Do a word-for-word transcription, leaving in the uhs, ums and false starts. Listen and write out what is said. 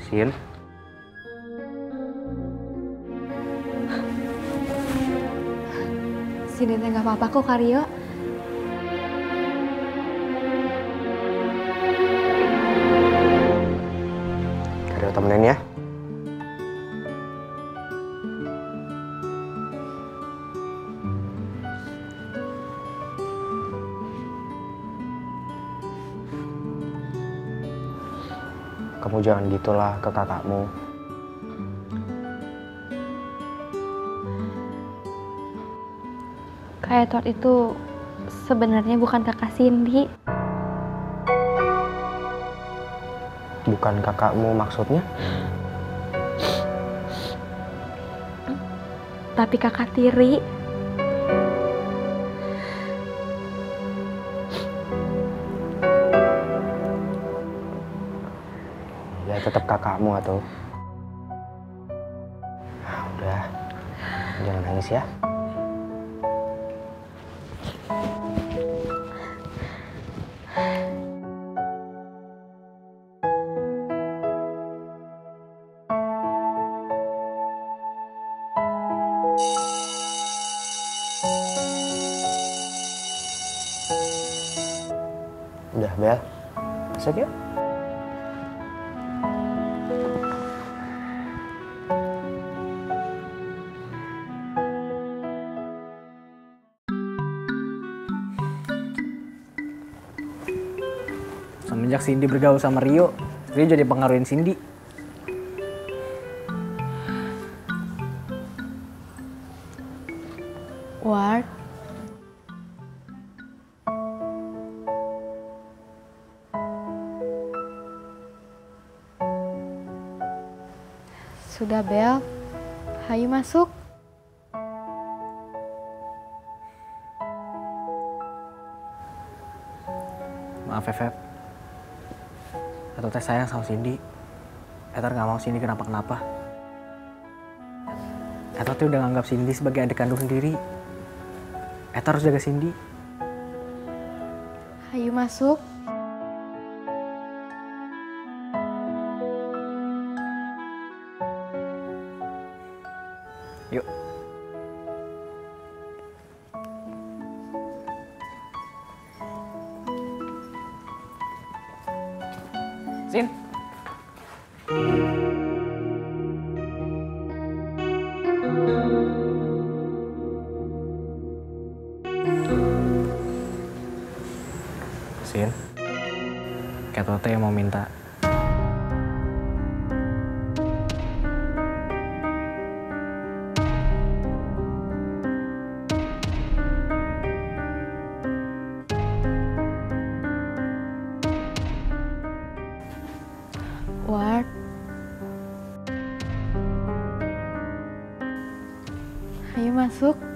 Sin. Sini teh nggak apa-apa kok, Karyo. Karyo temenin ya. Kamu jangan gitulah ke kakakmu. Kak Edward itu sebenarnya bukan kakak Cindy. Bukan kakakmu maksudnya? Tapi kakak tiri. Ya tetap kakakmu atau. Nah, udah. Jangan nangis ya. Udah, Bel. Masuk yuk. Semenjak Cindy bergaul sama Rio, Rio jadi pengaruhin Cindy. Ward. Sudah, Bel. Hayu masuk. Maaf ya, Feb. Atau teh sayang sama Cindy. Etar gak mau Cindy kenapa-kenapa. Etar tuh udah nganggap Cindy sebagai adik kandung sendiri. Etar harus jaga Cindy. Hayu masuk. Yuk. Sin. Sin. Kayak Tote yang mau minta. Ward. Hayu masuk.